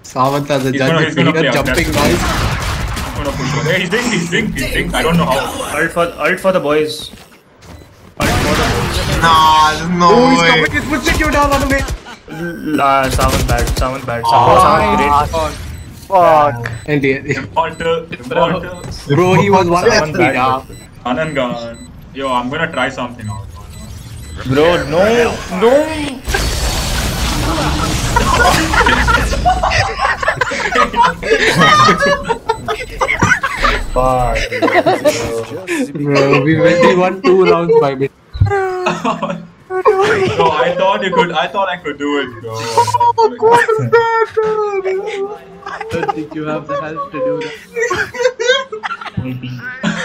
Savant as a He's judge. gonna play Jumping aggressive. noise. He's gonna push on. Hey, he's think. I don't know how. Ult for the boys. Ult for the boys. Nah, no Oh, he's way. coming. He's pushing you down on the way. Savant bad. Savant great. Fuck. And Immortal. bro, he was one Savant HP. bad. Yeah. Anangan. Yo, I'm gonna try something out. Bro, no. Fuck. Bro, we won 2 rounds by mid. No, I thought I could do it, bro. What is that, bro? I don't think you have the health to do that. Maybe.